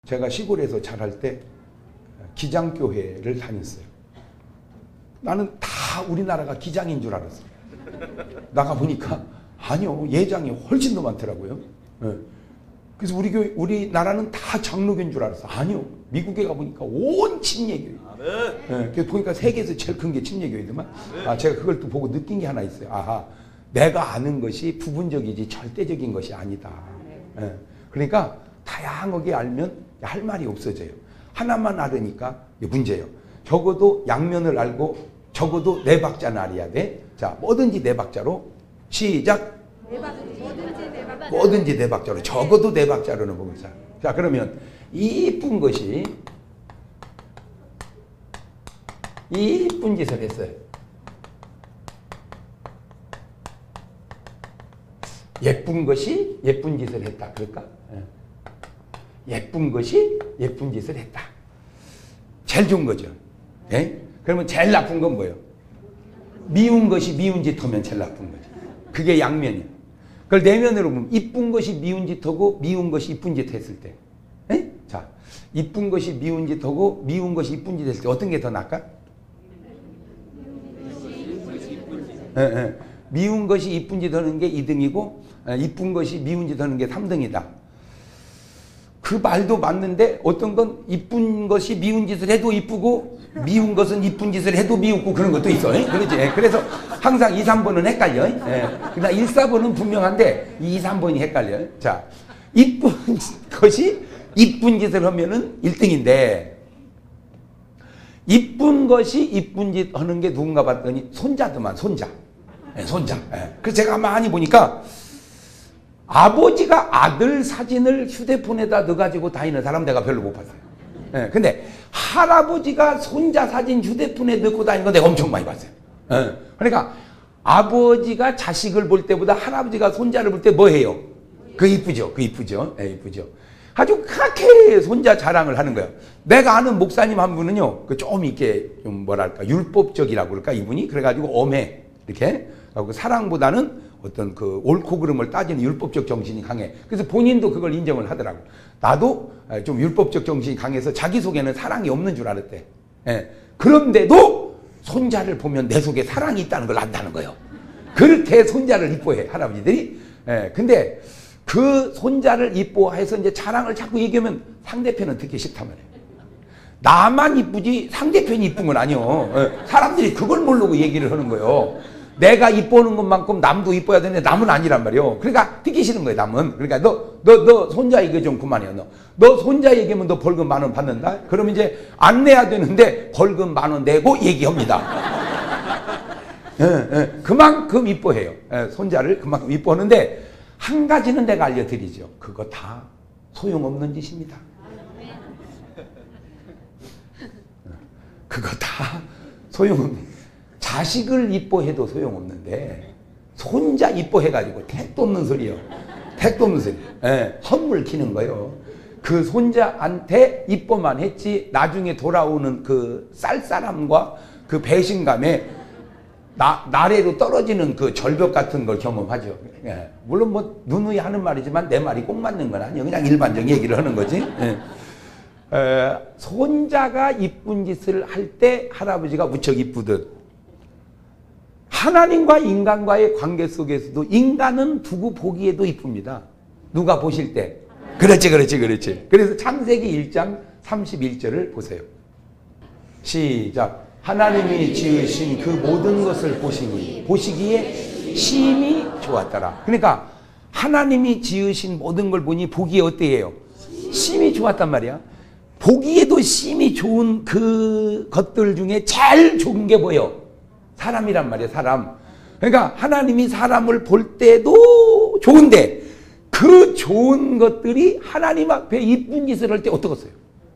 제가 시골에서 자랄 때 기장교회를 다녔어요. 나는 다 우리나라가 기장인 줄 알았어요. 나가보니까 아니요, 예장이 훨씬 더 많더라고요. 네. 그래서 우리나라는 다 장로교인 줄 알았어. 아니요, 미국에 가보니까 온 침례교회. 네. 그래서 보니까 세계에서 제일 큰 게 침례교회더만. 제가 그걸 또 보고 느낀 게 하나 있어요. 아하, 내가 아는 것이 부분적이지 절대적인 것이 아니다. 네. 그러니까 다양하게 알면 할 말이 없어져요. 하나만 알으니까 문제예요. 적어도 양면을 알고 적어도 네 박자는 알아야 돼. 자, 뭐든지 네 박자로 시작. 뭐든지 네 박자로, 적어도 네 박자로는 보고 있어요. 자, 그러면 이쁜 것이 이쁜 짓을 했어요. 예쁜 것이 예쁜 짓을 했다. 그럴까? 예쁜 것이 예쁜 짓을 했다. 제일 좋은 거죠. 예? 그러면 제일 나쁜 건 뭐예요? 미운 것이 미운 짓 하면 제일 나쁜 거죠. 그게 양면이에요. 그걸 내면으로 보면 이쁜 것이 미운 짓 하고 미운 것이 이쁜 짓 했을 때. 예? 자, 이쁜 것이 미운 짓 하고 미운 것이 이쁜 짓 했을 때 어떤 게 더 나을까? 예, 예. 미운 것이 이쁜 짓 하는 게 2등이고 이쁜 것이 미운 짓 하는 게 3등이다. 그 말도 맞는데 어떤 건 이쁜 것이 미운 짓을 해도 이쁘고 미운 것은 이쁜 짓을 해도 미웠고 그런 것도 있어. 그렇지? 그래서 항상 2, 3번은 헷갈려. 그러나 1, 4번은 분명한데 2, 3번이 헷갈려. 자, 이쁜 것이 이쁜 짓을 하면은 1등인데 이쁜 것이 이쁜 짓 하는 게 누군가 봤더니 손자더만, 손자. 손자. 그래서 제가 많이 보니까 아버지가 아들 사진을 휴대폰에다 넣어가지고 다니는 사람 내가 별로 못 봤어요. 근데 할아버지가 손자 사진 휴대폰에 넣고 다니는 거 내가 엄청 많이 봤어요. 그러니까 아버지가 자식을 볼 때보다 할아버지가 손자를 볼 때 뭐 해요? 그 이쁘죠? 그 이쁘죠? 이쁘죠? 아주 그렇게 손자 자랑을 하는 거예요. 내가 아는 목사님 한 분은요, 좀 이렇게 좀 뭐랄까, 율법적이라고 그럴까, 이분이? 그래가지고 엄해. 이렇게. 사랑보다는 어떤 그 옳고 그름을 따지는 율법적 정신이 강해. 그래서 본인도 그걸 인정을 하더라고. 나도 좀 율법적 정신이 강해서 자기 속에는 사랑이 없는 줄 알았대. 그런데도 손자를 보면 내 속에 사랑이 있다는 걸 안다는 거예요. 그렇게 손자를 이뻐해, 할아버지들이. 근데 그 손자를 이뻐해서 이제 자랑을 자꾸 얘기하면 상대편은 듣기 싫단 말이에요. 나만 이쁘지 상대편이 이쁜 건 아니요. 사람들이 그걸 모르고 얘기를 하는 거예요. 내가 이뻐하는 것만큼 남도 이뻐야 되는데 남은 아니란 말이에요. 그러니까 듣기 싫은 거예요, 남은. 그러니까 너 손자 얘기 좀 그만해요. 너 손자 얘기하면 너 벌금 10,000원 받는다? 그러면 이제 안 내야 되는데 벌금 10,000원 내고 얘기합니다. 그만큼 이뻐해요. 손자를 그만큼 이뻐하는데 한 가지는 내가 알려드리죠. 그거 다 소용없는 짓입니다. 그거 다 소용없는. 자식을 이뻐해도 소용없는데 손자 이뻐해가지고 택도 없는 소리요. 택도 없는 소리. 헛물 키는 거예요. 그 손자한테 이뻐만 했지 나중에 돌아오는 그 쌀쌀함과 그 배신감에 나래로 떨어지는 그 절벽 같은 걸 경험하죠. 물론 뭐 누누이 하는 말이지만 내 말이 꼭 맞는 건 아니에요. 그냥 일반적 얘기를 하는 거지. 손자가 이쁜 짓을 할 때 할아버지가 무척 이쁘듯 하나님과 인간과의 관계 속에서도 인간은 두고 보기에도 이쁩니다. 누가 보실 때. 그렇지. 그래서 창세기 1장 31절을 보세요. 시작. 하나님이 지으신 그 모든 것을 보시기에 심히 좋았더라. 그러니까 하나님이 지으신 모든 걸 보니 보기에 어때요? 심히 좋았단 말이야. 보기에도 심히 좋은 그 것들 중에 제일 좋은 게 뭐예요? 사람이란 말이에요, 사람. 그러니까 하나님이 사람을 볼 때도 좋은데 그 좋은 것들이 하나님 앞에 이쁜 짓을 할 때 어떻겠어요?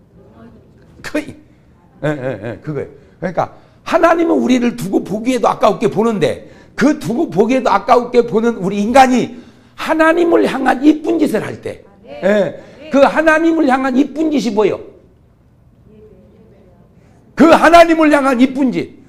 그거예요. 그러니까 하나님은 우리를 두고 보기에도 아까웠게 보는데 그 두고 보기에도 아까웠게 보는 우리 인간이 하나님을 향한 이쁜 짓을 할 때 그 하나님을 향한 이쁜 짓이 뭐예요? 그 하나님을 향한 이쁜 짓.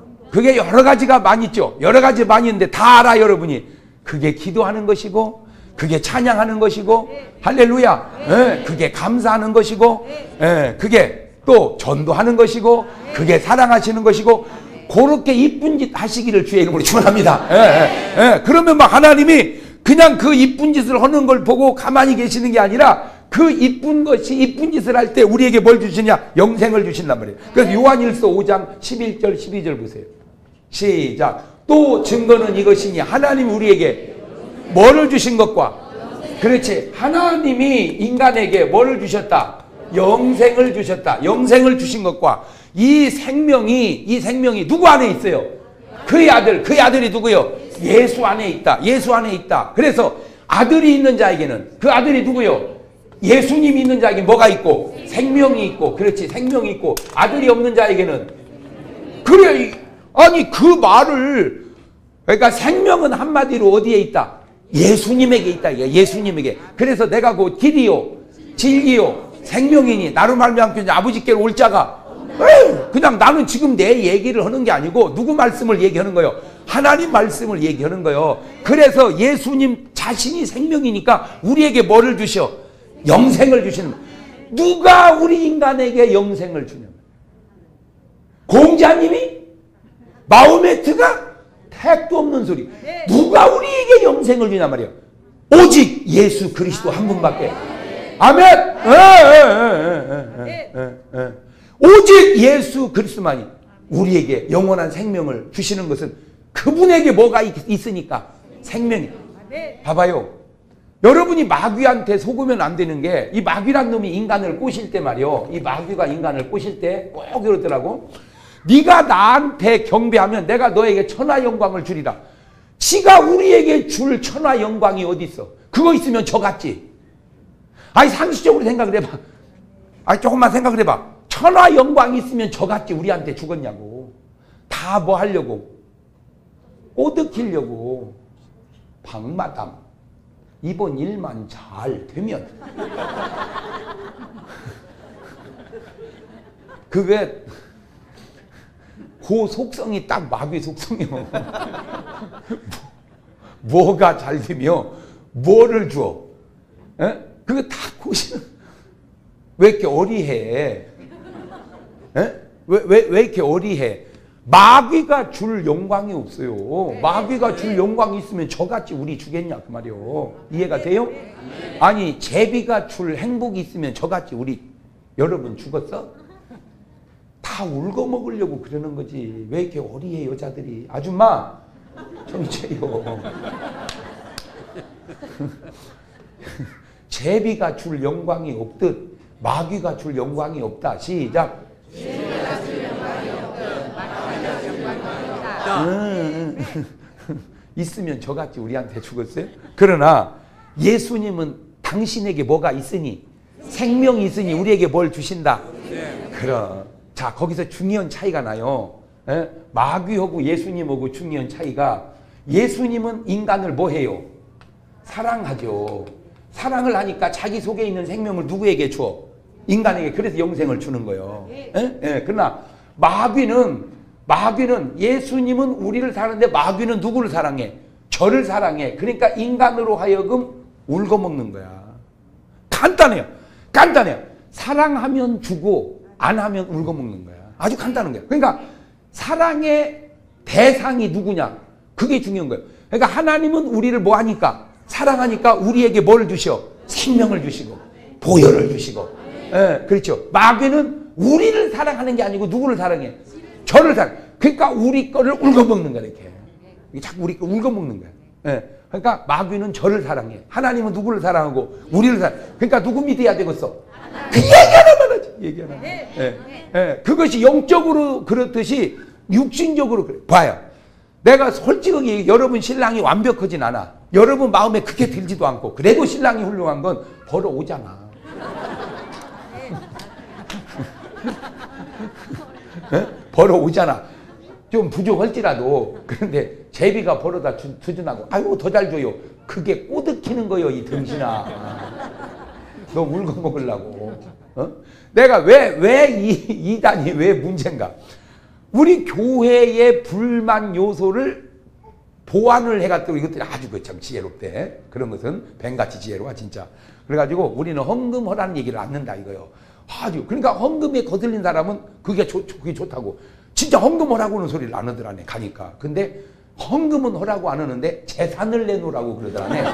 그게 여러 가지가 많이 있죠. 여러 가지 많이 있는데 다 알아, 여러분이. 그게 기도하는 것이고 그게 찬양하는 것이고, 할렐루야. 예, 그게 감사하는 것이고, 예, 그게 또 전도하는 것이고, 그게 사랑하시는 것이고, 그렇게 이쁜 짓 하시기를 주의 이름으로 축원합니다. 예, 예, 예. 그러면 막 하나님이 그냥 그 이쁜 짓을 하는 걸 보고 가만히 계시는 게 아니라 그 이쁜 것이 이쁜 짓을 할 때 우리에게 뭘 주시냐? 영생을 주신단 말이에요. 그래서 요한일서 5장 11절 12절 보세요. 시작. 또 증거는 이것이니 하나님 우리에게 뭐를 주신 것과, 그렇지, 하나님이 인간에게 뭐를 주셨다? 영생을 주셨다. 영생을 주신 것과 이 생명이 누구 안에 있어요? 그의 아들이 누구요? 예수 안에 있다. 예수 안에 있다. 그래서 아들이 있는 자에게는, 그 아들이 누구요? 예수님이 있는 자에게 뭐가 있고? 생명이 있고. 그렇지, 생명이 있고. 아들이 없는 자에게는, 그래, 아니 그 말을, 그러니까 생명은 한마디로 어디에 있다? 예수님에게 있다. 예수님에게. 그래서 내가 그 길이요 진리요 생명이니 나로 말미암고 아버지께로 올 자가, 그냥 나는 지금 내 얘기를 하는 게 아니고 누구 말씀을 얘기하는 거예요? 하나님 말씀을 얘기하는 거예요. 그래서 예수님 자신이 생명이니까 우리에게 뭐를 주셔? 영생을 주시는 거예요. 누가 우리 인간에게 영생을 주냐? 공자님이? 마호메트가? 택도 없는 소리. 누가 우리에게 영생을 주냐 말이에요. 오직 예수 그리스도 한 분밖에. 아멘. 오직 예수 그리스도만이 우리에게 영원한 생명을 주시는 것은 그분에게 뭐가 있으니까? 생명이. 봐봐요. 여러분이 마귀한테 속으면 안 되는 게, 이 마귀란 놈이 인간을 꼬실 때 말이요, 이 마귀가 인간을 꼬실 때 꼭 이러더라고. 네가 나한테 경배하면 내가 너에게 천하 영광을 주리라. 지가 우리에게 줄 천하 영광이 어디 있어? 그거 있으면 저 같지. 아니 상식적으로 생각을 해봐. 아니 조금만 생각을 해봐. 천하 영광이 있으면 저 같지 우리한테 죽었냐고. 다 뭐 하려고? 꼬드키려고. 박마담 이번 일만 잘 되면 그게 그 속성이 딱 마귀 속성이요. 뭐가 잘 되며 뭐를 줘? 에? 그게 다 고시는. 왜 이렇게 어리해? 에? 왜 이렇게 어리해? 마귀가 줄 영광이 없어요. 마귀가 줄 영광이 있으면 저같이 우리 주겠냐 그 말이요. 이해가 돼요? 아니 제비가 줄 행복이 있으면 저같이 우리 여러분 죽었어? 다 울고 먹으려고 그러는 거지. 왜 이렇게 어리해 여자들이. 아줌마 좀 이제요. 제비가 줄 영광이 없듯 마귀가 줄 영광이 없다. 시작. 제비가 줄 영광이 없듯 마귀가 줄 영광이 없다. 있으면 저같이 우리한테 죽었어요? 그러나 예수님은 당신에게 뭐가 있으니, 생명이 있으니 우리에게 뭘 주신다? 그럼 자 거기서 중요한 차이가 나요. 에? 마귀하고 예수님하고 중요한 차이가, 예수님은 인간을 뭐 해요? 사랑하죠. 사랑을 하니까 자기 속에 있는 생명을 누구에게 줘? 인간에게. 그래서 영생을 주는 거예요. 그러나 마귀는 예수님은 우리를 사랑하는데 마귀는 누구를 사랑해? 저를 사랑해. 그러니까 인간으로 하여금 울고 먹는 거야. 간단해요. 사랑하면 주고 안 하면 울고 먹는 거야. 아주 간단한 거야. 그러니까 사랑의 대상이 누구냐? 그게 중요한 거예요. 그러니까 하나님은 우리를 뭐 하니까? 사랑하니까 우리에게 뭘 주셔? 생명을 주시고 보혈을 주시고. 예, 그렇죠. 마귀는 우리를 사랑하는 게 아니고 누구를 사랑해? 저를 사랑해. 그러니까 우리 거를 울고 먹는 거야. 이렇게 자꾸 우리 거 울고 먹는 거야. 예, 그러니까 마귀는 저를 사랑해. 하나님은 누구를 사랑하고 우리를 사랑해. 그러니까 누구 믿어야 되겠어? 그 얘기 하나만 하지. 얘기 하나만. 그것이 영적으로 그렇듯이 육신적으로 그래. 봐요. 내가 솔직하게 여러분 신랑이 완벽하진 않아. 여러분 마음에 그렇게 들지도 않고. 그래도 신랑이 훌륭한 건 벌어오잖아. 벌어오잖아. 좀 부족할지라도. 그런데 제비가 벌어다 투준하고 아이고 더 잘 줘요. 그게 꼬드키는 거요 이 등신아. 너 울고 먹으려고. 내가 왜 이단이 왜 문제인가? 우리 교회의 불만 요소를 보완을 해갔더니 이것들이 아주 그 참 지혜롭대. 그런 것은 뱀같이 지혜로워 진짜. 그래가지고 우리는 헌금하라는 얘기를 안 는다 이거요. 아주 그러니까 헌금에 거슬린 사람은 그게 좋다고. 진짜 헌금하라고는 소리를 안 하더라네 가니까. 근데 헌금은 하라고 안 하는데 재산을 내놓으라고 그러더라네.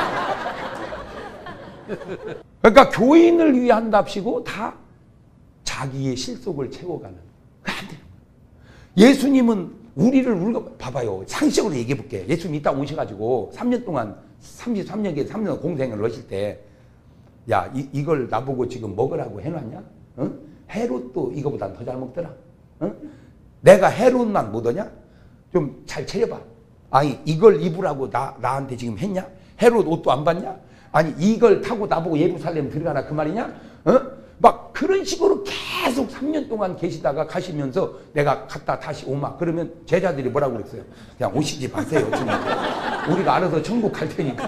그러니까 교인을 위해 한답시고 다 자기의 실속을 채워가는. 안 돼요. 예수님은 우리를 봐봐요. 상식적으로 얘기해 볼게. 예수님이 이따 오셔가지고 3년 동안 33년에 3년 공생을 하실 때 야 이걸 나보고 지금 먹으라고 해놨냐? 응? 헤롯도 이거보다 더 잘 먹더라. 응? 내가 헤롯만 못하냐? 좀 잘 차려봐. 아니 이걸 입으라고 나한테 지금 했냐? 헤롯 옷도 안 봤냐? 아니 이걸 타고 나보고 예루살렘 들어가라 그 말이냐? 막 그런 식으로 계속 3년 동안 계시다가 가시면서 내가 갔다 다시 오마. 그러면 제자들이 뭐라고 그랬어요? 그냥 오시지 마세요. 지금. 우리가 알아서 천국 갈 테니까.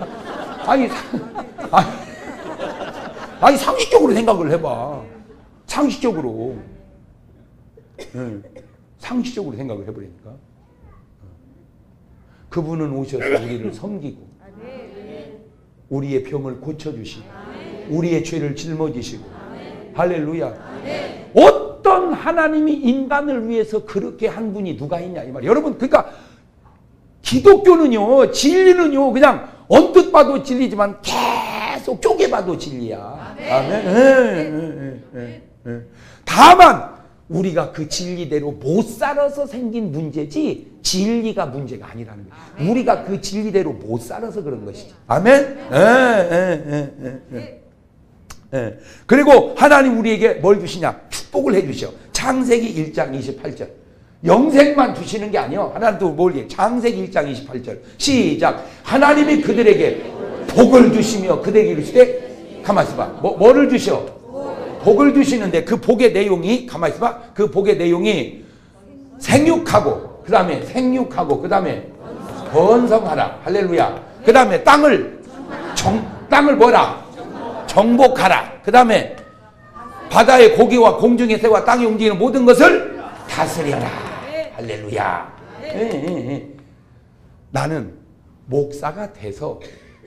아니 상식적으로 생각을 해봐. 상식적으로. 상식적으로 생각을 해버리니까. 그분은 오셔서 우리를 섬기고 우리의 병을 고쳐주시고 우리의 죄를 짊어지시고 할렐루야. 어떤 하나님이 인간을 위해서 그렇게 한 분이 누가 있냐 이 말이에요. 여러분 그러니까 기독교는요 진리는요 그냥 언뜻 봐도 진리지만 계속 쪼개봐도 진리야. 아멘. 다만 우리가 그 진리대로 못 살아서 생긴 문제지 진리가 문제가 아니라는 거예요. 우리가 그 진리대로 못 살아서 그런 것이지. 아멘. 그리고 하나님 우리에게 뭘 주시냐? 축복을 해주셔. 창세기 1장 28절. 영생만 주시는 게 아니요. 하나님 또 뭘 해? 창세기 1장 28절. 시작. 하나님이 그들에게 복을 주시며 그들에게 이르시되 가만히 있어봐. 뭐를 주셔? 복을 주시는데 그 복의 내용이 가만히 있어봐. 그 복의 내용이 생육하고 그 다음에 그 다음에 번성하라. 할렐루야. 그 다음에 땅을 뭐라? 정복하라. 그 다음에 바다의 고기와 공중의 새와 땅에 움직이는 모든 것을 다스려라. 할렐루야. 나는 목사가 돼서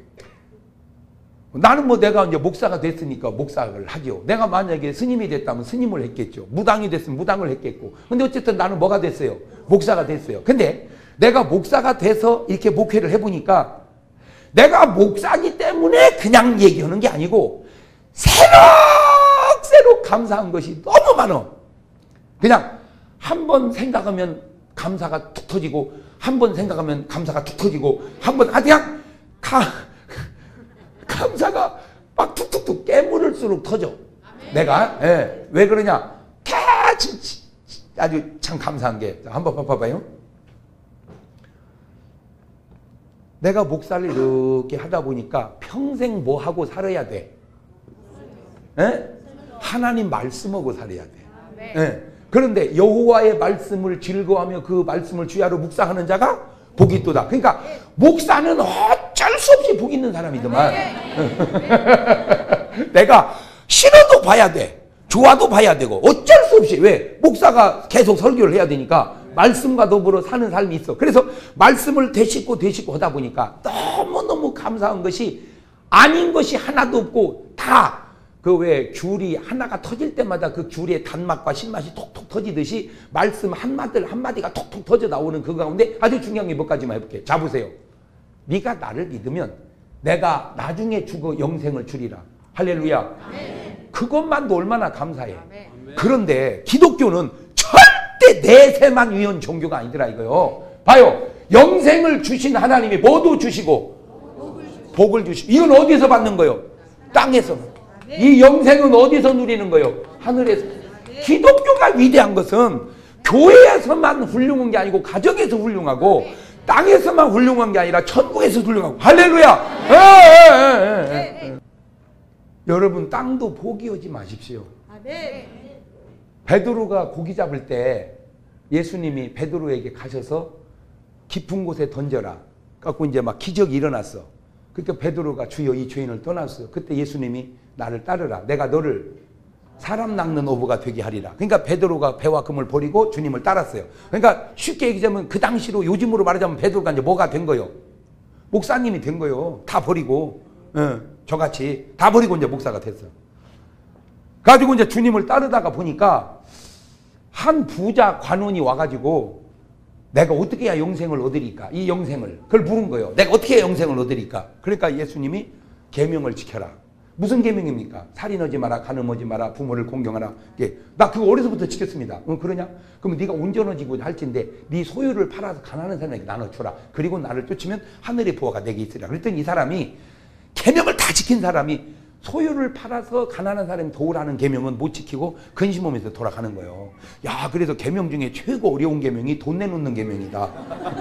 나는 뭐 내가 이제 목사가 됐으니까 목사를 하죠. 내가 만약에 스님이 됐다면 스님을 했겠죠. 무당이 됐으면 무당을 했겠고. 근데 어쨌든 나는 뭐가 됐어요? 목사가 됐어요. 근데 내가 목사가 돼서 이렇게 목회를 해보니까 내가 목사기 때문에 그냥 얘기하는 게 아니고 새록새록 감사한 것이 너무 많아. 그냥 한 번 생각하면 감사가 툭 터지고 한 번 생각하면 감사가 툭 터지고 한 번 그냥 감사가 막 툭툭툭 깨물을수록 터져. 내가 왜 그러냐? 아주 참 감사한 게 한번 봐봐요. 내가 목사를 이렇게 하다 보니까 평생 뭐 하고 살아야 돼? 하나님 말씀하고 살아야 돼. 그런데 여호와의 말씀을 즐거워하며 그 말씀을 주야로 묵상하는 자가 복이 있도다. 그러니까 목사는 어쩔 수 없이 복 있는 사람이더만. 내가 싫어도 봐야 돼. 좋아도 봐야 되고 어쩔 수 없이. 왜? 목사가 계속 설교를 해야 되니까 말씀과 더불어 사는 삶이 있어. 그래서 말씀을 되씹고 하다 보니까 너무너무 감사한 것이 아닌 것이 하나도 없고 다 그 왜 귤이 하나가 터질 때마다 그 귤의 단맛과 신맛이 톡톡 터지듯이 말씀 한마디가 톡톡 터져 나오는 그 가운데 아주 중요한 게 몇 가지만 해볼게. 자 보세요. 네가 나를 믿으면 내가 나중에 죽어 영생을 주리라. 할렐루야. 그것만도 얼마나 감사해. 그런데 기독교는 절대 내세만 위한 종교가 아니더라 이거요. 봐요. 영생을 주신 하나님이 뭐도 주시고 복을 주시고. 이건 어디서 받는 거요? 땅에서. 이 영생은 어디서 누리는 거요? 하늘에서. 기독교가 위대한 것은 교회에서만 훌륭한 게 아니고 가정에서 훌륭하고 땅에서만 훌륭한 게 아니라 천국에서 훌륭하고. 할렐루야. 여러분 땅도 포기하지 마십시오. 베드로가 고기 잡을 때 예수님이 베드로에게 가셔서 깊은 곳에 던져라. 갖고 이제 막 기적이 일어났어. 그러니까 베드로가 주여 이 죄인을 떠났어요. 그때 예수님이 나를 따르라. 내가 너를 사람 낚는 어부가 되게 하리라. 그러니까 베드로가 배와 금을 버리고 주님을 따랐어요. 그러니까 쉽게 얘기하자면 그 당시로 요즘으로 말하자면 베드로가 이제 뭐가 된 거예요? 목사님이 된 거예요. 다 버리고, 저같이 다 버리고 이제 목사가 됐어요. 가지고 이제 주님을 따르다가 보니까 한 부자 관원이 와가지고 내가 어떻게 해야 영생을 얻으리까? 이 영생을. 그걸 물은 거예요. 내가 어떻게 해야 영생을 얻으리까? 그러니까 예수님이 계명을 지켜라. 무슨 계명입니까? 살인하지 마라, 간음하지 마라, 부모를 공경하라. 나 그거 어려서부터 지켰습니다. 그러냐? 그러면 네가 온전해지고 할진데 네 소유를 팔아서 가난한 사람에게 나눠주라. 그리고 나를 쫓으면 하늘의 부하가 내게 있으리라. 그랬더니 이 사람이 계명을 다 지킨 사람이 소유를 팔아서 가난한 사람이 도우라는 계명은 못 지키고 근심하면서 돌아가는 거예요. 야, 그래서 계명 중에 최고 어려운 계명이 돈 내놓는 계명이다.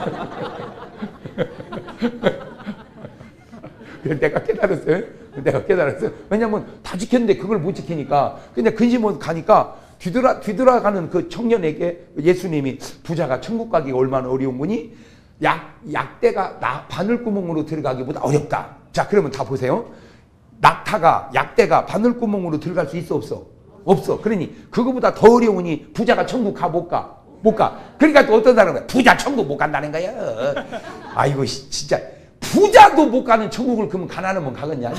내가 깨달았어요. 왜냐면 다 지켰는데 그걸 못 지키니까. 근데 근심하면서 가니까 뒤돌아가는 그 청년에게 예수님이 부자가 천국 가기가 얼마나 어려운 거니? 약대가 바늘구멍으로 들어가기보다 어렵다. 자, 그러면 다 보세요. 낙타가, 약대가 바늘구멍으로 들어갈 수 있어, 없어? 없어. 그러니 그거보다 더 어려우니 부자가 천국 가, 못 가? 못 가. 그러니까 또 어떤 사람은 부자 천국 못 간다는 거야. 아이고, 진짜. 부자도 못 가는 천국을 그러면 가난하면 가겠냐?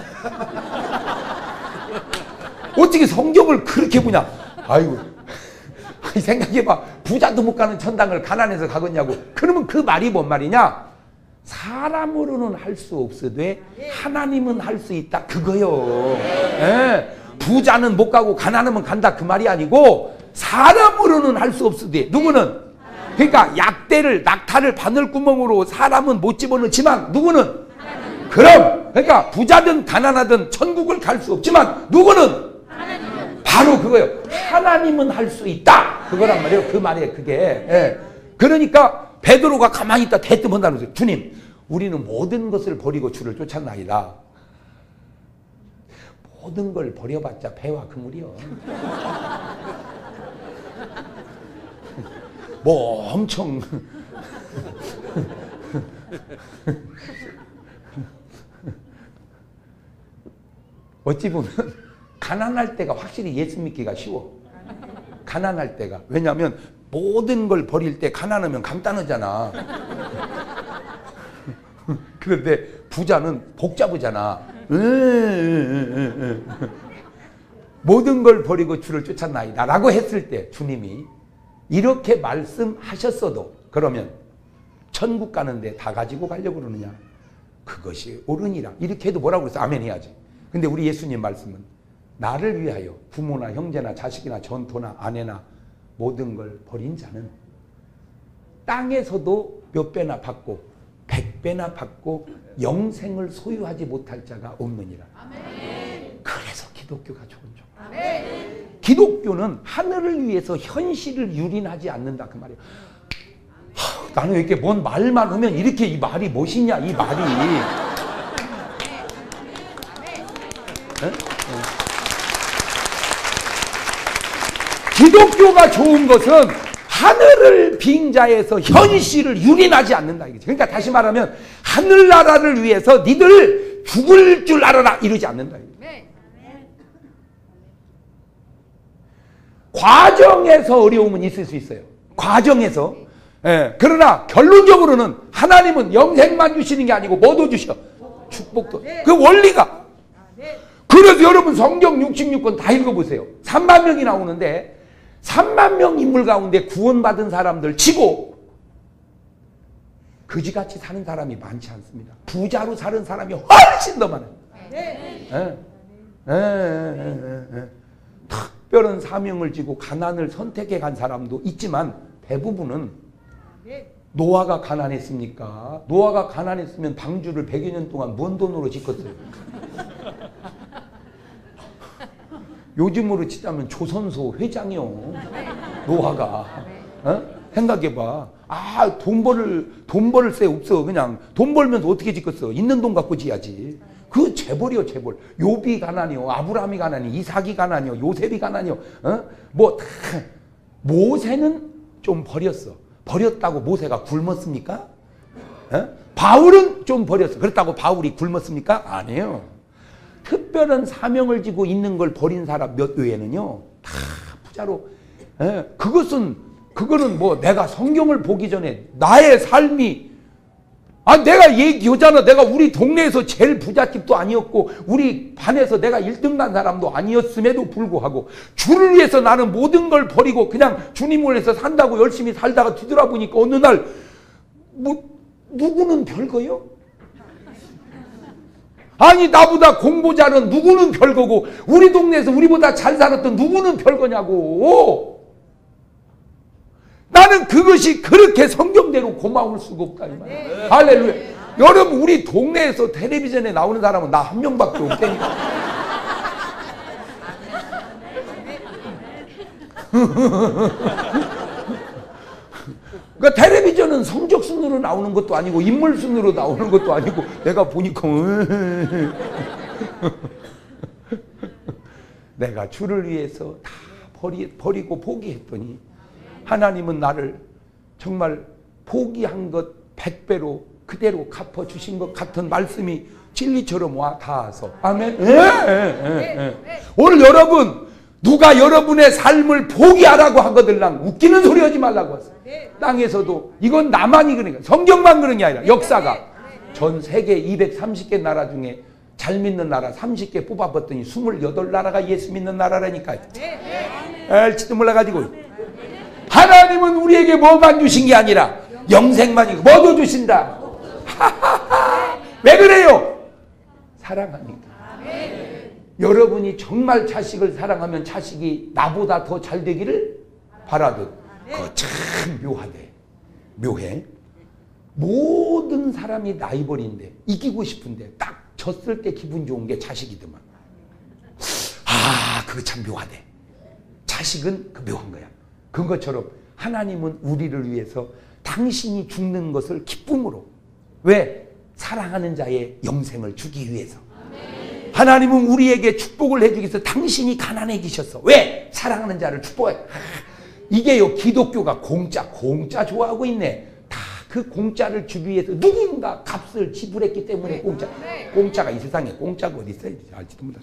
어떻게 성경을 그렇게 보냐? 아이고, 생각해봐. 부자도 못 가는 천당을 가난해서 가겠냐고. 그러면 그 말이 뭔 말이냐? 사람으로는 할 수 없으되 하나님은 할 수 있다. 그거요. 예. 부자는 못 가고 가난하면 간다. 그 말이 아니고 사람으로는 할 수 없으되 누구는? 그러니까 낙타를 바늘구멍으로 사람은 못 집어넣지만 누구는? 그럼 그러니까 부자든 가난하든 천국을 갈 수 없지만 누구는? 바로 그거예요. 하나님은 할 수 있다. 그거란 말이에요. 그 말이에요. 그게. 예. 그러니까 베드로가 가만히 있다 대뜸 한다는 거죠. 주님, 우리는 모든 것을 버리고 주를 쫓았나이다. 모든 걸 버려봤자 배와 그물이요. 뭐 엄청 어찌 보면 가난할 때가 확실히 예수 믿기가 쉬워. 가난할 때가. 왜냐하면 모든 걸 버릴 때 가난하면 간단하잖아. 그런데 부자는 복잡하잖아. 모든 걸 버리고 주를 쫓았나이다 라고 했을 때 주님이 이렇게 말씀하셨어도 그러면 천국 가는데 다 가지고 가려고 그러느냐? 그것이 옳으니라. 이렇게 해도 뭐라고 그랬어? 아멘 해야지. 근데 우리 예수님 말씀은 나를 위하여 부모나 형제나 자식이나 전토나 아내나 모든 걸 버린 자는 땅에서도 몇 배나 받고 100배나 받고 영생을 소유하지 못할 자가 없느니라. 아멘. 그래서 기독교가 좋은 종. 아멘. 기독교는 하늘을 위해서 현실을 유린하지 않는다 그 말이에요. 나는 왜 이렇게 뭔 말만 하면 이렇게 이 말이 멋있냐 이 말이. 기독교가 좋은 것은 하늘을 빙자해서 현실을 유린하지 않는다 이거지. 그러니까 다시 말하면 하늘나라를 위해서 니들 죽을 줄 알아라 이러지 않는다 이거지. 과정에서 어려움은 있을 수 있어요. 과정에서. 예. 그러나 결론적으로는 하나님은 영생만 주시는 게 아니고 뭐도 주셔? 축복도. 그 원리가. 그래서 여러분 성경 66권 다 읽어보세요. 3만 명이 나오는데 3만 명 인물 가운데 구원받은 사람들 치고 그지같이 사는 사람이 많지 않습니다. 부자로 사는 사람이 훨씬 더 많아요. 특별한 사명을 지고 가난을 선택해 간 사람도 있지만 대부분은 노아가 가난했습니까? 노아가 가난했으면 방주를 100여 년 동안 뭔 돈으로 짓겠어요? 요즘으로 치자면 조선소 회장이요. 노아가. 생각해봐. 돈 벌을 새 없어. 그냥 돈 벌면서 어떻게 짓겠어? 있는 돈 갖고 지야지. 그 재벌이요, 재벌. 욥이 가난이요, 아브라함이 가난이요, 이삭이 가난이요, 요셉이 가난이요. 모세는 좀 버렸어. 버렸다고 모세가 굶었습니까? 바울은 좀 버렸어. 그렇다고 바울이 굶었습니까? 아니에요. 특별한 사명을 지고 있는 걸 버린 사람 몇 외에는요, 다 부자로. 그거는 뭐 내가 성경을 보기 전에 나의 삶이, 내가 얘기하잖아. 내가 우리 동네에서 제일 부잣집도 아니었고 우리 반에서 내가 1등 난 사람도 아니었음에도 불구하고 주를 위해서 나는 모든 걸 버리고 그냥 주님을 위해서 산다고 열심히 살다가 뒤돌아보니까 어느 날 누구는 별거요? 아니 나보다 공부 잘한 누구는 별거고 우리 동네에서 우리보다 잘 살았던 누구는 별거냐고. 나는 그것이 그렇게 성경대로 고마울 수가 없다 이 말이야. 네. 할렐루야. 여러분 우리 동네에서 텔레비전에 나오는 사람은 나 한 명밖에 없다니까. 그러니까 텔레비전은 성적 순으로 나오는 것도 아니고 인물 순으로 나오는 것도 아니고 내가 보니까 내가 주를 위해서 다 버리고 포기했더니 하나님은 나를 정말 포기한 것 100배로 그대로 갚아주신 것 같은 말씀이 진리처럼 와 닿아서 아멘. 오늘 여러분 누가 여러분의 삶을 포기하라고 하거들랑 웃기는 소리 하지 말라고 했어. 땅에서도 이건 나만이 그러니까 성경만 그런 게 아니라 역사가 전 세계 230개 나라 중에 잘 믿는 나라 30개 뽑아봤더니 28나라가 예수 믿는 나라라니까요. 알지도 몰라가지고 하나님은 우리에게 뭐만 주신 게 아니라 영생만이고 뭐도 주신다. 왜 그래요? 사랑하니까. 여러분이 정말 자식을 사랑하면 자식이 나보다 더 잘 되기를 바라듯. 그거 참 묘해. 모든 사람이 라이벌인데 이기고 싶은데 딱 졌을 때 기분 좋은 게 자식이더만. 그거 참 묘하대. 자식은 그 묘한 거야. 그것처럼 하나님은 우리를 위해서 당신이 죽는 것을 기쁨으로. 왜? 사랑하는 자의 영생을 주기 위해서. 하나님은 우리에게 축복을 해주기 위해서 당신이 가난해지셨어. 왜? 사랑하는 자를 축복해. 이게요 기독교가 공짜 좋아하고 있네. 다 그 공짜를 주기 위해서 누군가 값을 지불했기 때문에 공짜가 이 세상에 공짜가 어디 있어야 되지? 알지도 못하지.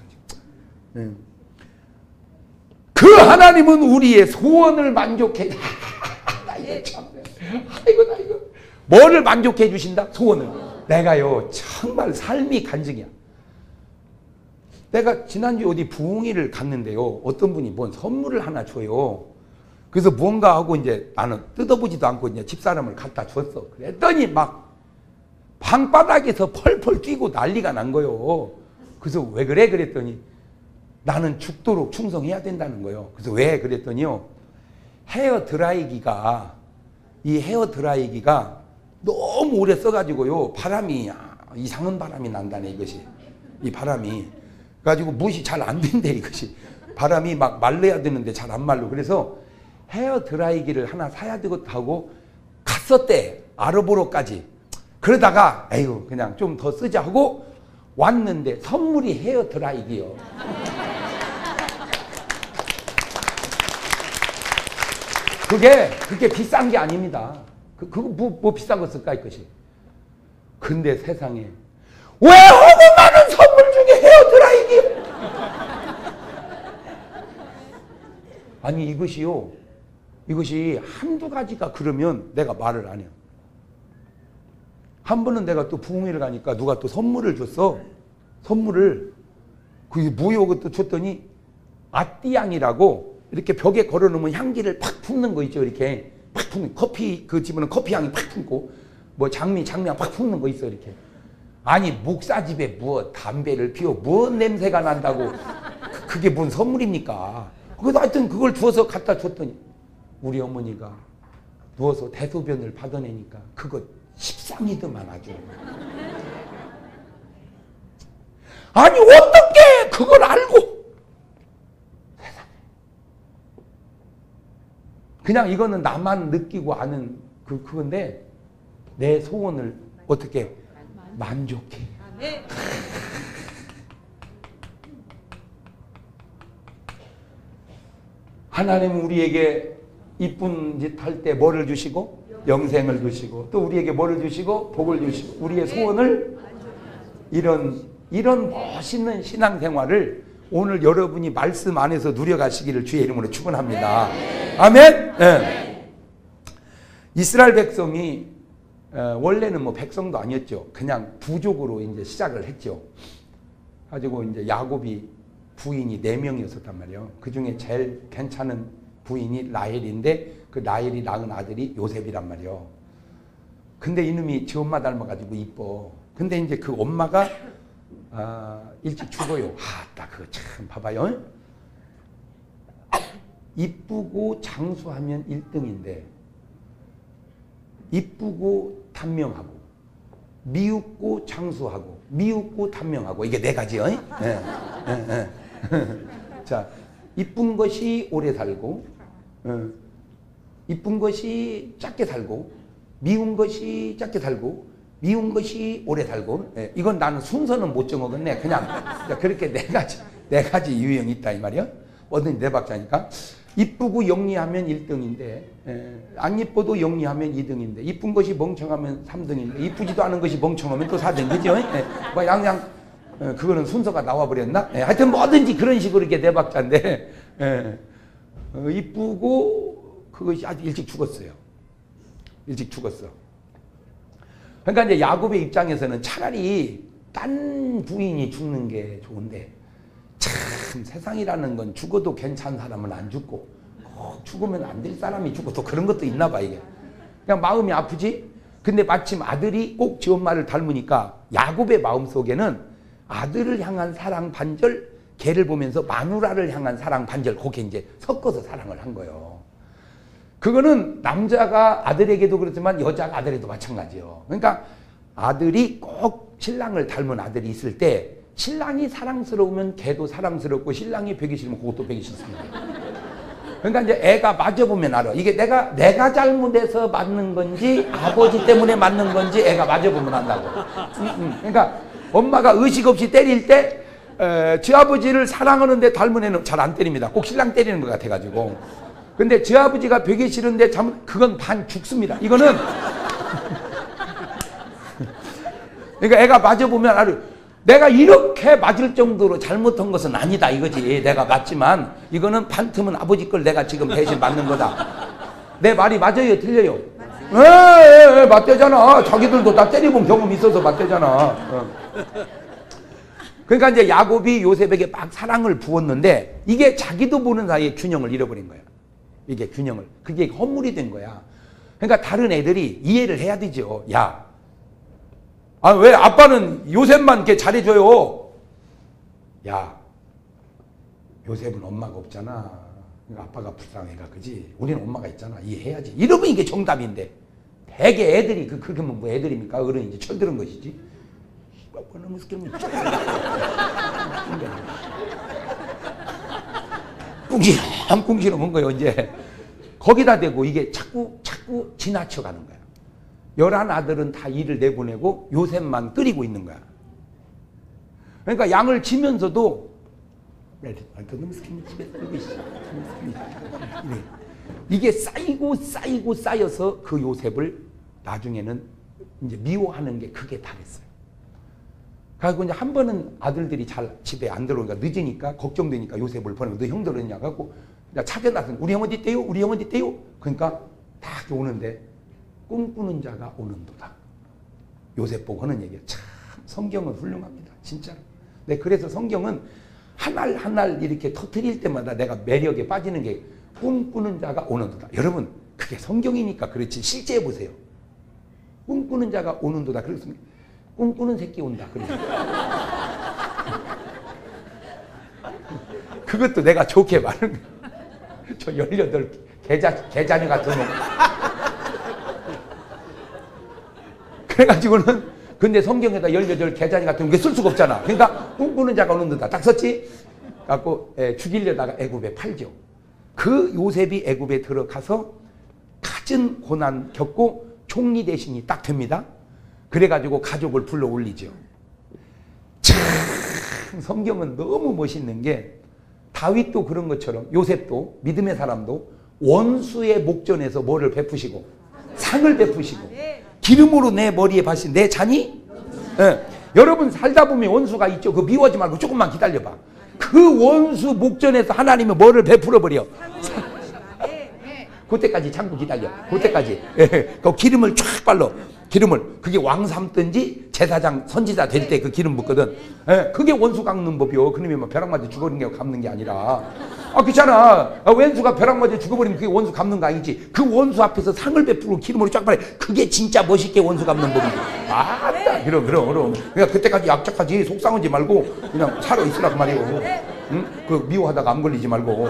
그 하나님은 우리의 소원을 만족해. 이거 뭐를 만족해 주신다? 소원을. 내가요 정말 삶이 간증이야. 내가 지난주에 어디 부흥회를 갔는데요 어떤 분이 뭔 선물을 하나 줘요. 그래서 뭔가 하고 이제 나는 뜯어보지도 않고 이제 집사람을 갖다 줬어. 그랬더니 막 방바닥에서 펄펄 뛰고 난리가 난 거요. 그래서 왜 그래? 그랬더니 나는 죽도록 충성해야 된다는 거예요. 그래서 왜? 그랬더니요 헤어 드라이기가 너무 오래 써가지고요 바람이 이상한 바람이 난다네. 이것이 이 바람이 가지고 무엇이 잘 안 된대. 이것이 바람이 막 말려야 되는데 잘 안 말려. 그래서 헤어 드라이기를 하나 사야 되겠다고 갔었대. 알아보러까지. 그러다가 에휴 그냥 좀 더 쓰자 하고 왔는데 선물이 헤어 드라이기요. 그게 비싼 게 아닙니다. 그거 뭐 비싼 거 쓸까 이것이. 근데 세상에 왜 허구 많은 선물 중에 헤어 드라이기? 아니 이것이 한두 가지가 그러면 내가 말을 안 해요. 한 번은 내가 또 부흥회를 가니까 누가 또 선물을 줬어. 선물을 그게 뭐요? 그것도 줬더니 아띠향이라고 이렇게 벽에 걸어놓으면 향기를 팍 품는 거 있죠. 이렇게 팍 품는 커피 그 집은 커피 향이 팍 품고 뭐 장미향 팍 품는 거 있어. 이렇게. 아니 목사집에 뭐 담배를 피워 뭔 냄새가 난다고 그게 뭔 선물입니까? 그래서 하여튼 그걸 주워서 갖다 줬더니 우리 어머니가 누워서 대소변을 받아내니까 그거 십상이더만 아주. 아니 어떻게 그걸 알고 세상에. 그냥 이거는 나만 느끼고 아는 그건데 내 소원을 어떻게 만족해. 하나님은 우리에게 이쁜 짓 할 때 뭐를 주시고 영생을 주시고 또 우리에게 뭐를 주시고 복을 주시고 우리의 소원을 이런 멋있는 신앙생활을 오늘 여러분이 말씀 안에서 누려가시기를 주의 이름으로 축원합니다. 아멘. 네. 이스라엘 백성이 원래는 뭐 백성도 아니었죠. 그냥 부족으로 이제 시작을 했죠. 가지고 이제 야곱이 부인이 4명이었단 말이에요. 그 중에 제일 괜찮은 부인이 라헬인데 그 라헬이 낳은 아들이 요셉이란 말이에요. 근데 이놈이 지 엄마 닮아가지고 이뻐. 근데 이제 그 엄마가 일찍 죽어요. 딱 그거 참 봐봐요. 이쁘고 장수하면 1등인데 이쁘고 단명하고 미웃고 장수하고 미웃고 단명하고 이게 4가지요. 자, 이쁜 것이 오래 살고 이쁜 것이 작게 살고 미운 것이 작게 살고 미운 것이 오래 살고. 이건 나는 순서는 못 정하겠네. 그냥 그렇게 4가지 유형이 있다 이 말이야. 뭐든지 4박자니까. 이쁘고 영리하면 1등인데 안 이뻐도 영리하면 2등인데 이쁜 것이 멍청하면 3등인데 이쁘지도 않은 것이 멍청하면 또 4등. 그죠? 뭐 양양 그거는 순서가 나와버렸나? 하여튼 뭐든지 그런 식으로 이렇게 4박자인데 이쁘고 그것이 아주 일찍 죽었어요. 일찍 죽었어. 그러니까 이제 야곱의 입장에서는 차라리 딴 부인이 죽는 게 좋은데 참 세상이라는 건 죽어도 괜찮은 사람은 안 죽고 꼭 죽으면 안 될 사람이 죽고 또 그런 것도 있나 봐 이게. 그냥 마음이 아프지? 근데 마침 아들이 꼭 지 엄마를 닮으니까 야곱의 마음속에는 아들을 향한 사랑 반절, 걔를 보면서 마누라를 향한 사랑 반절, 그렇게 이제 섞어서 사랑을 한 거예요. 그거는 남자가 아들에게도 그렇지만 여자가 아들에도 마찬가지예요. 그러니까 아들이 꼭 신랑을 닮은 아들이 있을 때 신랑이 사랑스러우면 걔도 사랑스럽고 신랑이 배기 싫으면 그것도 배기 싫습니다. 그러니까 이제 애가 맞아보면 알아. 이게 내가 잘못해서 맞는 건지 아버지 때문에 맞는 건지 애가 맞아보면 안다고. 그러니까 엄마가 의식 없이 때릴 때 지 아버지를 사랑하는데 닮은 애는 잘 안 때립니다. 꼭 신랑 때리는 것 같아가지고. 근데 지 아버지가 배기 싫은데 그건 반 죽습니다. 이거는 그러니까 애가 맞아보면 알아. 내가 이렇게 맞을 정도로 잘못한 것은 아니다 이거지. 내가 맞지만 이거는 반틈은 아버지 걸 내가 지금 대신 맞는 거다. 내 말이 맞아요 틀려요? 맞대잖아. 자기들도 다 때려본 경험 있어서 맞대잖아. 그러니까 이제 야곱이 요셉에게 막 사랑을 부었는데 이게 자기도 모르는 사이에 균형을 잃어버린 거야. 이게 균형을. 그게 허물이 된 거야. 그러니까 다른 애들이 이해를 해야 되죠. 야, 왜 아빠는 요셉만 이렇게 잘해줘요? 야, 요셉은 엄마가 없잖아. 아빠가 불쌍해가 그지? 우리는 엄마가 있잖아. 이해해야지. 이러면 이게 정답인데 대개 애들이 그렇게 하면 뭐 애들입니까? 어른이 이제 철들은 것이지. 너무 스킬은 꿍시렁 거예요. 이제 거기다 대고 이게 자꾸 지나쳐가는 거야. 11아들은 다 일을 내보내고 요셉만 끓이고 있는 거야. 그러니까 양을 치면서도 이게 쌓이고 쌓여서 그 요셉을 나중에는 이제 미워하는 게 그게 다랬어요. 그래서 이제 한 번은 아들들이 잘 집에 안 들어오니까 늦으니까 걱정되니까 요셉을 보내고 너 형들 어딨냐 갖고 찾아나서 우리 형 어디 있대요? 우리 형 어디 있대요? 그러니까 딱 오는데 꿈꾸는 자가 오는도다. 요셉 보고 하는 얘기야. 참 성경은 훌륭합니다. 진짜로. 네, 그래서 성경은 하나하나 이렇게 터뜨릴 때마다 내가 매력에 빠지는 게 꿈꾸는 자가 오는도다. 여러분 그게 성경이니까 그렇지 실제 해보세요. 꿈꾸는 자가 오는도다. 그렇습니다. 꿈꾸는 새끼 온다. 그것도 내가 좋게 말은 거야. 저 18 개자녀 같은 놈. 그래가지고는 근데 성경에다 18 개자녀 같은 게 쓸 수가 없잖아. 그러니까 꿈꾸는 자가 오는도다. 딱 썼지? 갖고 죽이려다가 애굽에 팔죠. 그 요셉이 애굽에 들어가서 갖은 고난 겪고 총리 대신이 딱 됩니다. 그래가지고 가족을 불러 올리죠. 참 성경은 너무 멋있는 게 다윗도 그런 것처럼 요셉도 믿음의 사람도 원수의 목전에서 뭐를 베푸시고 상을 베푸시고 기름으로 내 머리에 바신 내 잔이 여러분 살다 보면 원수가 있죠. 그거 미워하지 말고 조금만 기다려봐. 그 원수 목전에서 하나님은 뭐를 베풀어 버려? 그때까지 참고 기다려. 그때까지. 그 기름을 쫙 발라. 기름을. 그게 왕 삼든지 제사장 선지자 될 때 그 기름 붓거든. 그게 원수 갚는 법이요. 그놈이 뭐 벼락 맞아 죽어버린 게 갚는 게 아니라. 그렇잖아. 원수가 벼락 맞아 죽어버리면 그게 원수 갚는 거 아니지. 그 원수 앞에서 상을 베풀고 기름으로 쫙 발라. 그게 진짜 멋있게 원수 갚는 법이지. 맞다. 그럼. 그러니까 그때까지 약착하지. 속상하지 말고 그냥 살아 있으라고 말이요. 응? 그 미워하다가 암 걸리지 말고.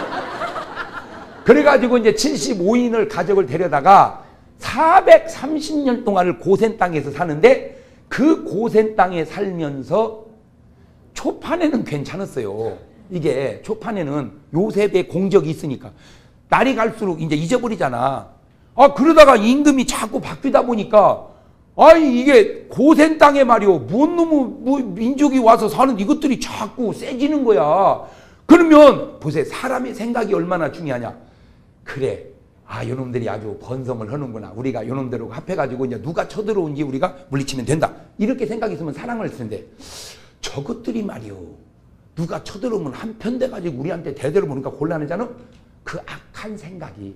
그래가지고 이제 75인을 가족을 데려다가 430년 동안을 고센 땅에서 사는데 그 고센 땅에 살면서 초판에는 괜찮았어요. 이게 초판에는 요셉의 공적이 있으니까. 날이 갈수록 이제 잊어버리잖아. 그러다가 임금이 자꾸 바뀌다 보니까 이게 고센 땅에 말이요. 뭔 놈의 민족이 와서 사는 이것들이 자꾸 세지는 거야. 그러면 보세요. 사람의 생각이 얼마나 중요하냐. 그래. 요놈들이 아주 번성을 하는구나. 우리가 요놈들하고 합해가지고 이제 누가 쳐들어온지 우리가 물리치면 된다. 이렇게 생각했으면 사랑을 했을 텐데 저것들이 말이요. 누가 쳐들어오면 한편 돼가지고 우리한테 대대로 보니까 곤란하잖아. 그 악한 생각이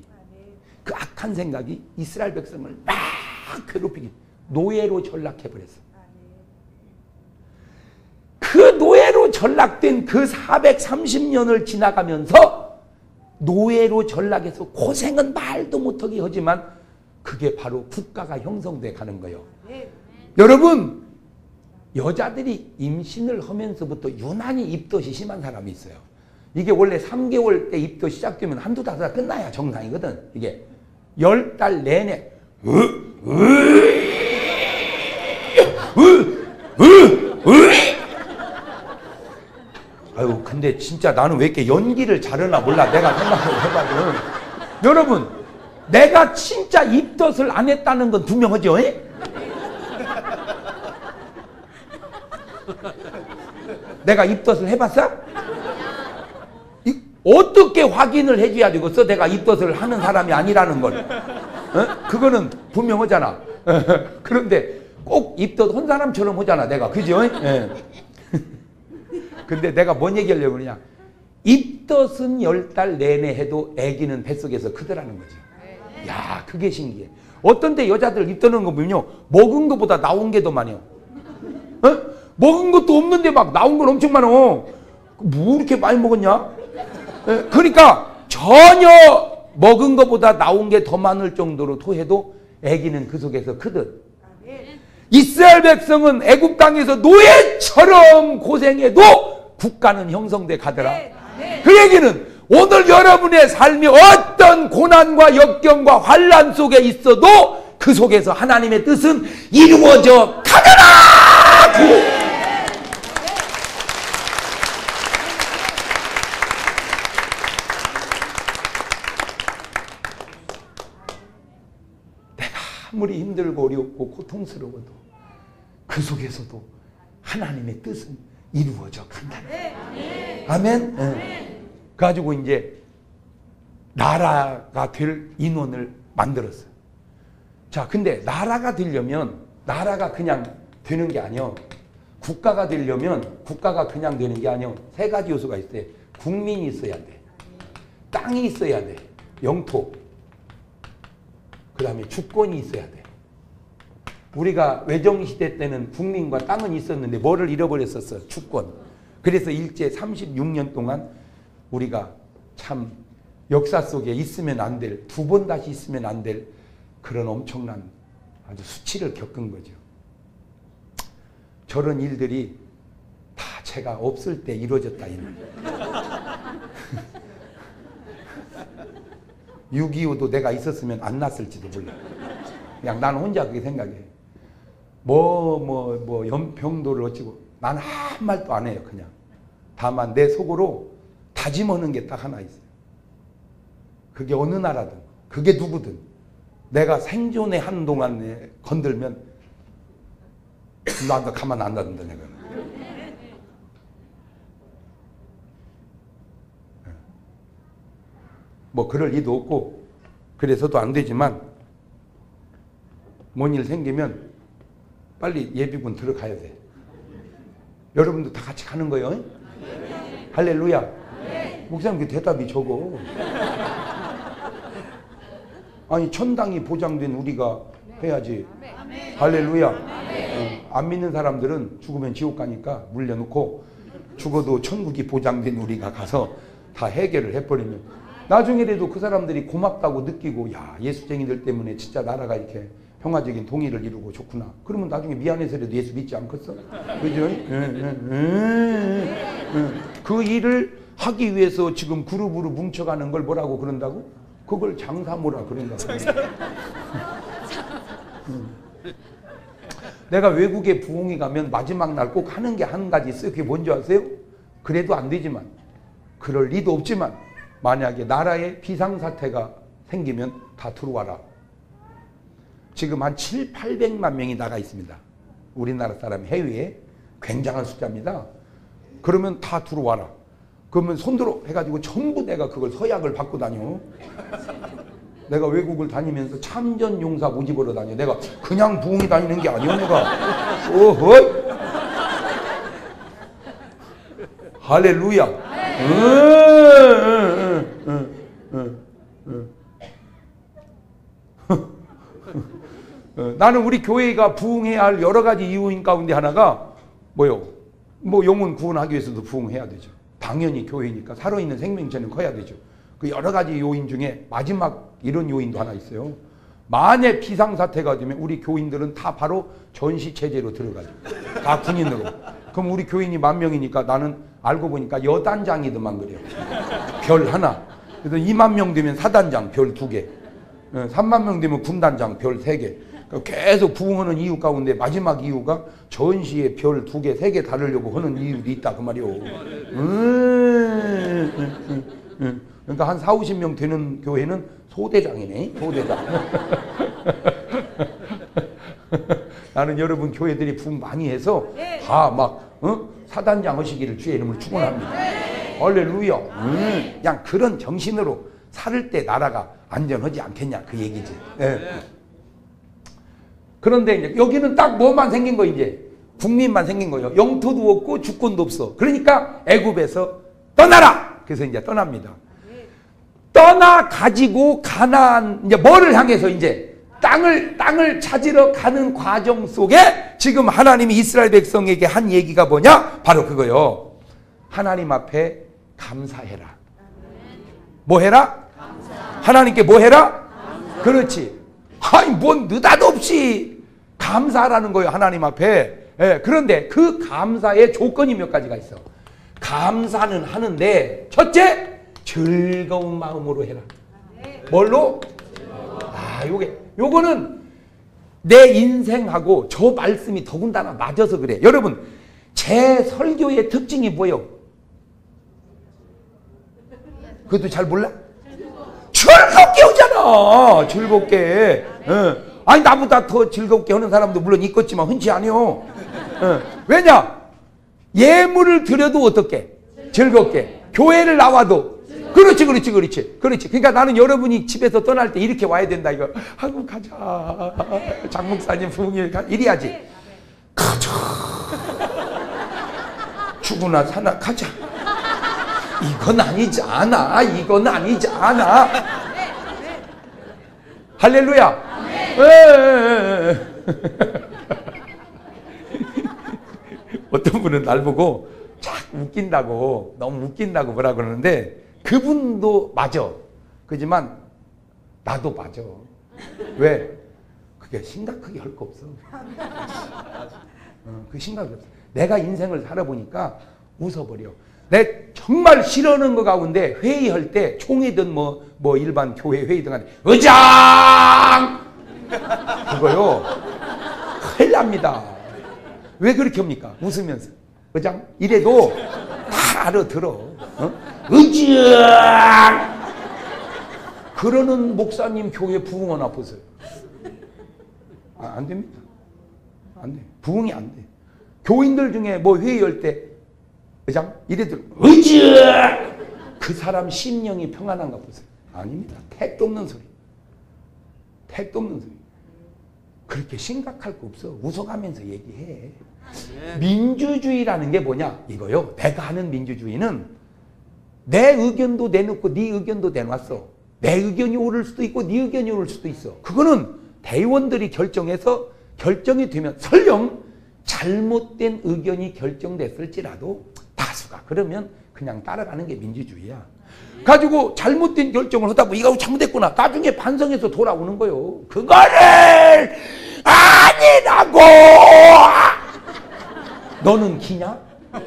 이스라엘 백성을 막 괴롭히기 노예로 전락해버렸어. 그 노예로 전락된 그 430년을 지나가면서 노예로 전락해서 고생은 말도 못하게 하지만 그게 바로 국가가 형성돼 가는 거예요. 여러분, 여자들이 임신을 하면서부터 유난히 입덧이 심한 사람이 있어요. 이게 원래 3개월 때 입덧 시작되면 한두 달 끝나야 정상이거든. 이게 10달 내내 아유, 근데 진짜 나는 왜 이렇게 연기를 잘하나 몰라. 내가 생각을 해봐도. 여러분, 내가 진짜 입덧을 안 했다는 건 분명하죠? 내가 입덧을 해봤어? 어떻게 확인을 해줘야 되겠어? 내가 입덧을 하는 사람이 아니라는 걸. 그거는 분명하잖아. 그런데 꼭 입덧 한 사람처럼 하잖아, 내가. 그죠? 근데 내가 뭔 얘기하려고 그러냐. 입덧은 10달 내내 해도 아기는 뱃속에서 크더라는 거지. 야, 그게 신기해. 어떤 데 여자들 입덧하는 거 보면요. 먹은 것보다 나온 게 더 많아요. 먹은 것도 없는데 막 나온 건 엄청 많아. 뭐 이렇게 많이 먹었냐? 그러니까 전혀 먹은 것보다 나온 게 더 많을 정도로 토해도 아기는 그 속에서 크듯. 이스라엘 백성은 애굽 땅에서 노예처럼 고생해도 국가는 형성돼 가더라. 그 얘기는 오늘 여러분의 삶이 어떤 고난과 역경과 환난 속에 있어도 그 속에서 하나님의 뜻은 이루어져 가더라. 아무리 힘들고 어렵고 고통스러워도 그 속에서도 하나님의 뜻은 이루어져 간다. 아멘. 가지고 이제 나라가 될 인원을 만들었어요. 자, 근데 나라가 되려면 나라가 그냥 되는 게 아니요. 국가가 되려면 국가가 그냥 되는 게 아니요. 3가지 요소가 있어요. 국민이 있어야 돼. 땅이 있어야 돼. 영토. 그 다음에 주권이 있어야 돼. 우리가 외정시대 때는 국민과 땅은 있었는데 뭐를 잃어버렸었어? 주권. 그래서 일제 36년 동안 우리가 참 역사 속에 있으면 안 될, 2번 다시 있으면 안 될 그런 엄청난 아주 수치를 겪은 거죠. 저런 일들이 다 제가 없을 때 이루어졌다. 6.25도 내가 있었으면 안 났을지도 몰라. 그냥 나는 혼자 그렇게 생각해. 연평도를 어찌고 난 한 말도 안 해요. 그냥 다만 내 속으로 다짐하는 게 딱 하나 있어요. 그게 어느 나라든 그게 누구든 내가 생존에 하는 동안에 건들면 나도 가만 안 놔둔다. 내가 뭐 그럴 리도 없고 그래서도 안 되지만 뭔 일 생기면 빨리 예비군 들어가야 돼. 여러분도 다 같이 가는 거예요. 할렐루야. 목사님 그 대답이 적어. 아니 천당이 보장된 우리가 해야지. 할렐루야. 안 믿는 사람들은 죽으면 지옥 가니까 물려놓고 죽어도 천국이 보장된 우리가 가서 다 해결을 해버리면 나중에라도 그 사람들이 고맙다고 느끼고 야 예수쟁이들 때문에 진짜 나라가 이렇게 평화적인 통일을 이루고 좋구나. 그러면 나중에 미안해서라도 예수 믿지 않겠어? 그죠? 그 일을 하기 위해서 지금 그룹으로 뭉쳐가는 걸 뭐라고 그런다고? 그걸 장사모라 그런다고. 내가 외국에 부흥이 가면 마지막 날 꼭 하는 게 한 가지 있어요. 그게 뭔지 아세요? 그래도 안 되지만 그럴 리도 없지만 만약에 나라에 비상사태가 생기면 다 들어와라. 지금 한 700~800만 명이 나가 있습니다. 우리나라 사람 해외에 굉장한 숫자입니다. 그러면 다 들어와라. 그러면 손들어 해가지고 전부 내가 그걸 서약을 받고 다녀. 내가 외국을 다니면서 참전 용사 모집으로 다녀. 내가 그냥 부흥이 다니는 게 아니야 내가. 어허. 할렐루야. 나는 우리 교회가 부흥해야 할 여러 가지 이유인 가운데 하나가 뭐요? 뭐 영혼 구원하기 위해서도 부흥해야 되죠. 당연히 교회니까 살아있는 생명체는 커야 되죠. 그 여러 가지 요인 중에 마지막 이런 요인도 하나 있어요. 만약 비상사태가 되면 우리 교인들은 다 바로 전시체제로 들어가죠. 다 군인으로. 그럼 우리 교인이 10,000명이니까 나는 알고 보니까 여단장이더만 그래요. 별 하나. 그래서 20,000명 되면 사단장 별 2개. 30,000명 되면 군단장 별 3개. 계속 부흥하는 이유 가운데 마지막 이유가 전시에 별 2개, 3개 달으려고 하는 이유도 있다 그 말이요. 그러니까 한 40~50명 되는 교회는 소대장이네. 소대장. 나는 여러분 교회들이 부흥 많이 해서 다 막 사단장 하시기를 주의 이름으로 축원합니다. 할렐루야. 그냥 그런 정신으로 살 때 나라가 안전하지 않겠냐 그 얘기지. 그런데 이제 여기는 딱 뭐만 생긴 거 이제 국민만 생긴 거예요. 영토도 없고 주권도 없어. 그러니까 애굽에서 떠나라. 그래서 이제 떠납니다. 떠나 가지고 가나안 이제 뭐를 향해서 이제 땅을 찾으러 가는 과정 속에 지금 하나님이 이스라엘 백성에게 한 얘기가 뭐냐? 바로 그거요. 하나님 앞에 감사해라. 뭐 해라? 하나님께 뭐 해라? 그렇지. 아니 뭔 느닷없이 감사하라는 거예요. 하나님 앞에. 그런데 그 감사의 조건이 몇 가지가 있어. 감사는 하는데 첫째 즐거운 마음으로 해라. 뭘로? 요거는 내 인생하고 저 말씀이 더군다나 맞아서 그래. 여러분 제 설교의 특징이 뭐예요? 그것도 잘 몰라? 즐겁게 오잖아. 즐겁게. 아니 나보다 더 즐겁게 하는 사람도 물론 있겠지만 흔치 않아요. 왜냐? 예물을 드려도 어떻게? 즐겁게. 교회를 나와도 그렇지. 그러니까 나는 여러분이 집에서 떠날 때 이렇게 와야 된다 이거. 아이고 가자. 장 목사님 부흥일 이래야지. 가자. 죽으나 사나 가자. 이건 아니지 않아. 이건 아니지 않아. 할렐루야. 어떤 분은 날 보고 자꾸 웃긴다고 너무 웃긴다고 뭐라 그러는데 그분도 맞아. 그렇지만 나도 맞아. 왜? 그게 심각하게 할 거 없어. 그 심각하게 없어. 내가 인생을 살아보니까 웃어버려. 내 정말 싫어하는 거 가운데 회의할 때 총회든 뭐 일반 교회 회의든 간에 의장! 그거요. 큰일 납니다. 왜 그렇게 합니까? 웃으면서. 의장? 이래도 다 알아들어. 의장! 그러는 목사님 교회 부흥하나 보세요. 안 됩니다. 안 돼. 부흥이 안 돼. 교인들 중에 뭐 회의할 때 의장? 이래도 의장! 그 사람 심령이 평안한가 보세요. 아닙니다. 택도 없는 소리. 택도 없는 소리. 그렇게 심각할 거 없어. 웃어가면서 얘기해. 민주주의라는 게 뭐냐? 이거요. 내가 하는 민주주의는 내 의견도 내놓고 네 의견도 내놨어. 내 의견이 옳을 수도 있고 네 의견이 옳을 수도 있어. 그거는 대의원들이 결정해서 결정이 되면 설령 잘못된 의견이 결정됐을지라도 다수가 그러면 그냥 따라가는 게 민주주의야. 가지고 잘못된 결정을 하다 보면 이거 잘못됐구나. 나중에 반성해서 돌아오는 거요. 그거를 아니라고! 너는 기냐?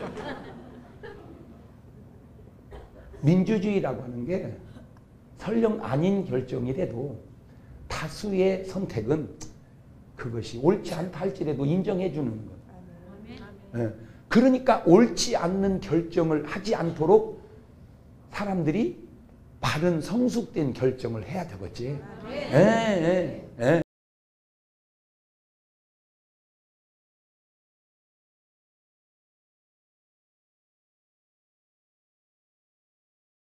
민주주의라고 하는 게 설령 아닌 결정이라도 다수의 선택은 그것이 옳지 않다 할지라도 인정해 주는 것. 예. 그러니까 옳지 않는 결정을 하지 않도록 사람들이 바른 성숙된 결정을 해야 되겠지. 예, 예, 예.